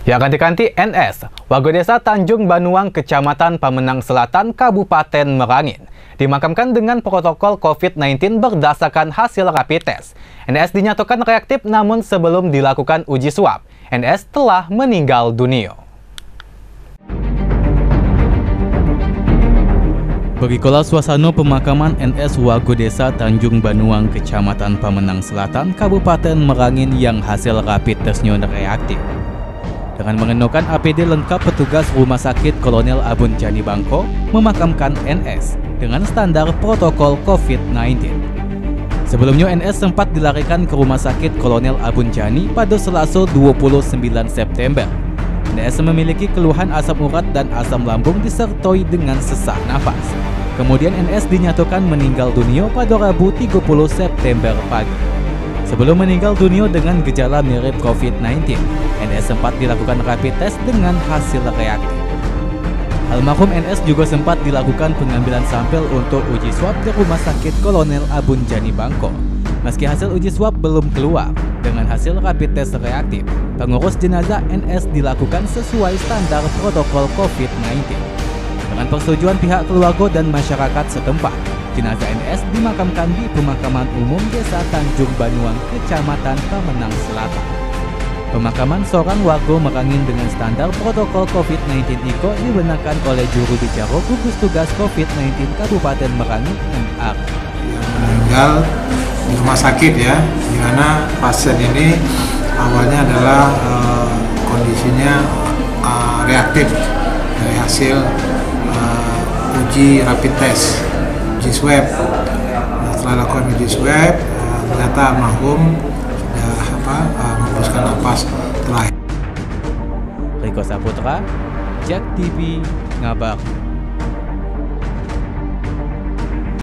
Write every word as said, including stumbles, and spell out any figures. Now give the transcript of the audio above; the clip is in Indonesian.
Ya, ganti-ganti N S, warga desa Tanjung Banuang, Kecamatan Pamenang Selatan, Kabupaten Merangin, dimakamkan dengan protokol COVID sembilan belas berdasarkan hasil rapid test. N S dinyatakan reaktif, namun sebelum dilakukan uji swab, N S telah meninggal dunia. Begitulah suasana pemakaman N S warga desa Tanjung Banuang, Kecamatan Pamenang Selatan, Kabupaten Merangin yang hasil rapid testnya reaktif. Dengan mengenakan A P D lengkap, petugas Rumah Sakit Kolonel Abun Jani Bangko memakamkan N S dengan standar protokol COVID sembilan belas. Sebelumnya N S sempat dilarikan ke Rumah Sakit Kolonel Abun Jani pada Selasa dua puluh sembilan September. N S memiliki keluhan asam urat dan asam lambung disertai dengan sesak nafas. Kemudian N S dinyatakan meninggal dunia pada Rabu tiga puluh September pagi. Sebelum meninggal dunia dengan gejala mirip COVID sembilan belas, N S sempat dilakukan rapid test dengan hasil reaktif. Almarhum N S juga sempat dilakukan pengambilan sampel untuk uji swab di Rumah Sakit Kolonel Abun Jani Bangko. Meski hasil uji swab belum keluar, dengan hasil rapid test reaktif, pengurus jenazah N S dilakukan sesuai standar protokol COVID sembilan belas. Dengan persetujuan pihak keluarga dan masyarakat setempat, jenazah N S dimakamkan di Pemakaman Umum Desa Tanjung Banuang, Kecamatan Pamenang Selatan. Pemakaman seorang warga Merangin dengan standar protokol COVID sembilan belas I K O dibenarkan oleh juru bicara gugus tugas COVID sembilan belas Kabupaten Merangin M R. Meninggal di rumah sakit ya, di mana pasien ini awalnya adalah uh, kondisinya uh, reaktif dari hasil uh, uji rapid test, uji swab. Nah, setelah lakukan uji swab, uh, ternyata almarhum sudah apa uh, menghembuskan napas terakhir. Riko Saputra, Jak T V, Ngabar.